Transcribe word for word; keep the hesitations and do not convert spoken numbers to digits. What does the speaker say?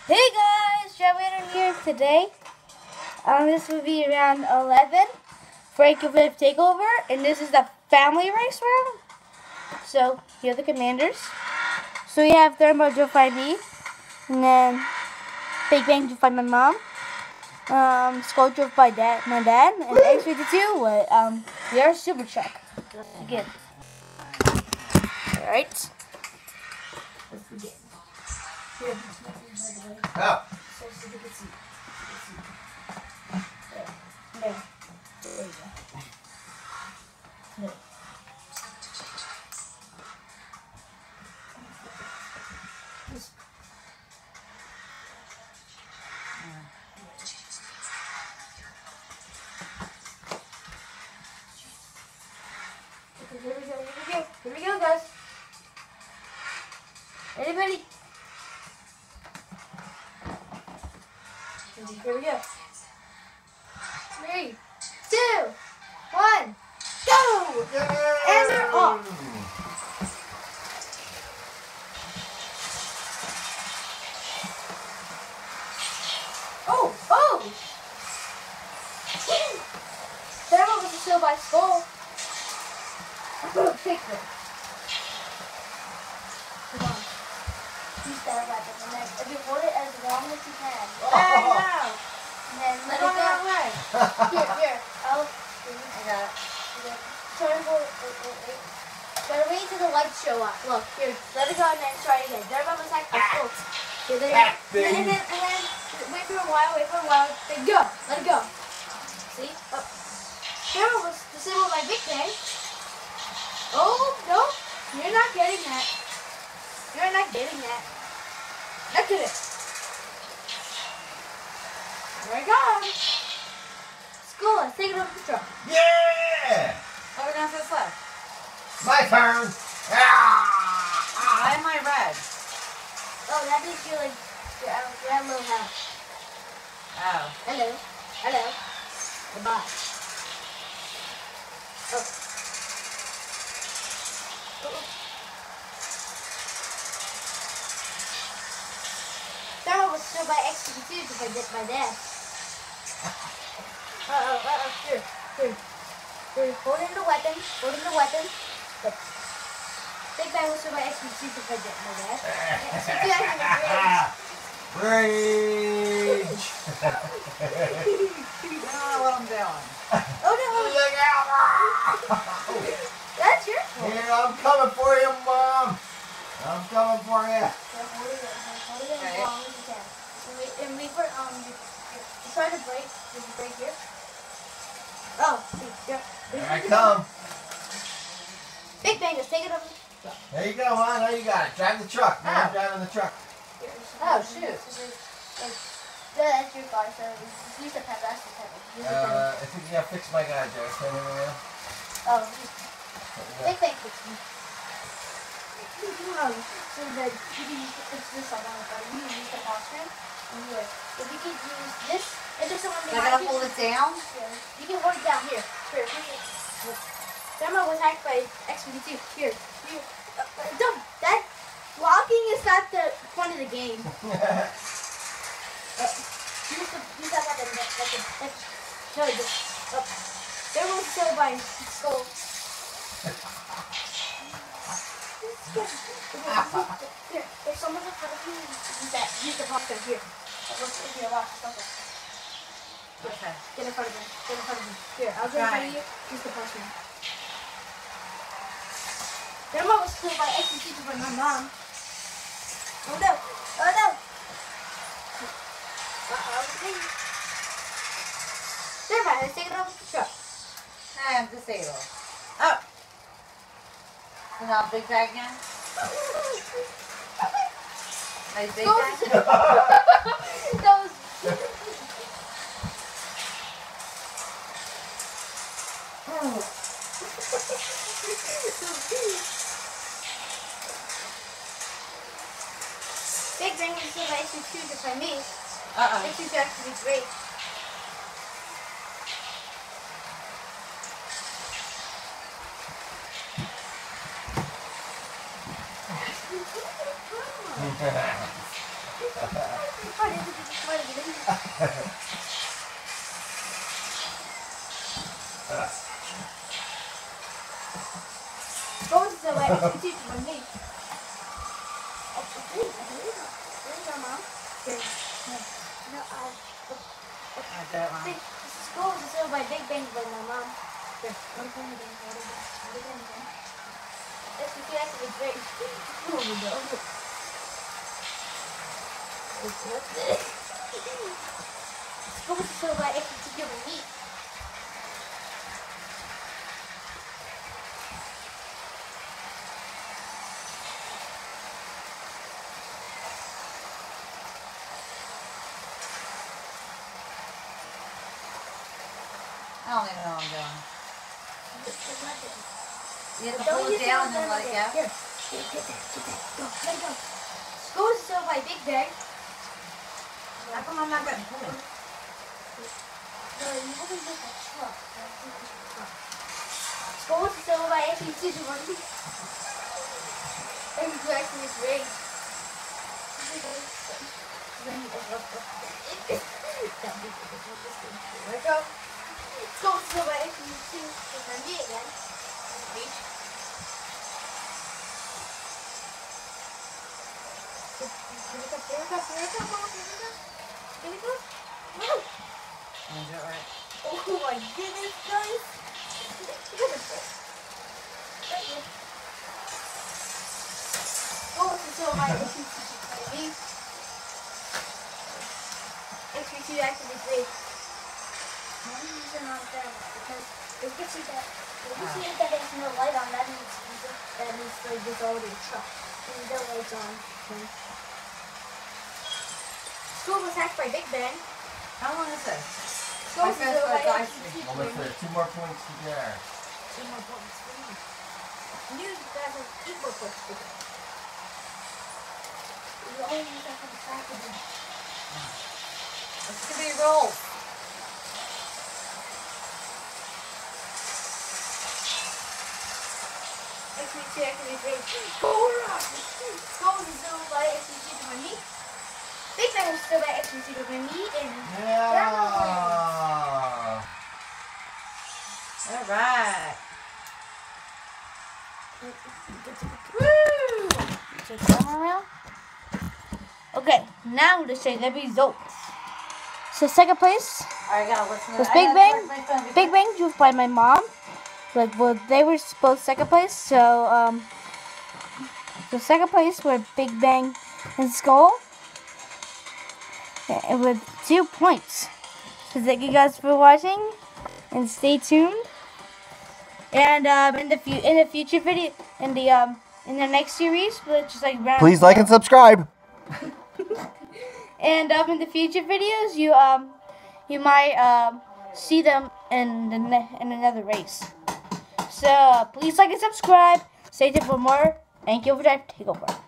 Hey guys, Javader here today. Um, this will be round eleven for a competitive takeover, and this is the family race round. So here are the commanders. So we have Thermo to find me, and then Big Bang to find my mom. Um, Skull to find dad, my dad, and X fifty-two with um your Super Chuck. Let's begin. All right. Let's begin. Here, Oh. so, so you can see. There. There. There you go. There. Just- Okay, here we go, here we go. Here we go, guys. Anybody? Here we go. Three, two, one, go! And they're off. Oh, oh! That one was still by Skull. I'm gonna pick it. Come on. Use that weapon. And then if you hold it as long as you can. Bang now! And then let it go. Here, here. I'll. I got it. Okay. Try to hold it. Wait, wait, wait. Gotta wait until the lights show up. Look, here. Let it go and then try again. There, Mama, attack. Oh. Here, there you go. And then, and then, wait for a while, wait for a while. Then go. Let it go. See? Up. There was the symbol of my Big Bang. Oh, no. You're not getting that. You're not getting that. Look at it. There we go. School, let's take it up the truck. Yeah! Oh, we're down to this left. My turn. Ah! Why am I red? Oh, that means you're like, you're at, you're at low health. Oh. Hello. Hello. Goodbye. Oh. Oh. That one was still by X fifty-two if I get my dad. Uh-oh, uh-oh, here, here. Here, holding the weapon, holding the weapon. Look. Big Bang was still by X fifty-two if I get my dad. X fifty-two actually Rage! You don't know what I'm doing. Oh no! Look out! That's your fault. Here, I'm coming for you, Mom. I'm coming for you. Yeah, hold it in, hold it in as Okay. long as you can. And we, and we put, um, you, you, you try to break, did you break here? Oh, see, here. Here I come. Big Bang, just take it over. There you go, hon. Now you got it. Drive the truck. Now Oh. I'm driving the truck. Here, this is- Oh, this is- shoot. this is- like, yeah, that's your car, so just use the pen, that's the pen. Use the pen. Uh, I think you gotta fix my guy, Joe. Stand over there. Oh, Big Bang fixed me. Um, so that you can use, it's this on the phone, you can use the pause screen, and here. If you can use this, if there's someone I behind gotta you, hold it down? yeah, you can hold it down here. Here, here. Demo was hacked by X fifty-two. Here, here. Uh, uh, don't, that blocking is not the fun of the game. Uh, use, the, use that weapon. That, that, that, that, no, just, uh, there was still by Skull. Here, if someone's in front of you, use that. Use the pop gun. Here. Uh, look, here, watch. Stop it. Okay. Get in front of him. Get in front of him. Here, I'll get in front of you. Use the pop gun. Grandma was killed by execution by my mom. Oh no! Oh no! Uh-oh. There, man. Let's take it off the truck. I am disabled. Oh. So now Big Bang again? Nice Big Go- Bang? That was... Big Bang was killed by execution by me. Uh-oh. execution actually great. Go to the way to teach for me. Oh, please, I believe it. Where's your mom? No, I. I don't want. Big, school is still by Big Bang by my mom. What are you doing? What are you doing? That's because actually great. Oh no. What's this? School is still by actually teaching for me. I don't even know what I'm doing. You have to Don't pull use it down and your then let it go. Here. Here, get that, get that. Go, let it go. School is still by Big Bang. How come I'm not getting pulled? No, you have to get that truck. School is still by actually teaching for me. And you actually is great. There we go. School is still by actually teaching for me again. Reach. Here we go, here we go, here we go, Mom, here we go. Here we go. Woo! Is that right? Oh my goodness, guys. Look at this. Right here. Oh, this is so my H B C. H B C actually great. I'm using on camera because if you can see that, if you see that there's no light on, that means that means like there's already a truck. And the light's on. Okay. School was hacked by Big Bang. How long is this? School My was first built by was H B C. Well, let's say two more points to there. Two more points. You guys have equal points to go. You only use that for the back of them. It's gonna be roll. H B C actually great. Go around! School was built by H B C to my me. Big Bang was still by H B C to my me. And Yeah. All right. woo! So come around. Okay, now to say the results. So second place I gotta listen to was I Big gotta Bang. charge my phone. Big Bang was by my mom. Like, well, they were both second place. So um, the second place were Big Bang and Skull, and with two points. So thank you guys for watching, and stay tuned. And um, in the fu in the future video, in the um, in the next series, which is like round. Please like and subscribe. And um, in the future videos, you um, you might um, see them in the ne in another race. So please like and subscribe. Stay tuned for more. Thank you for that takeover.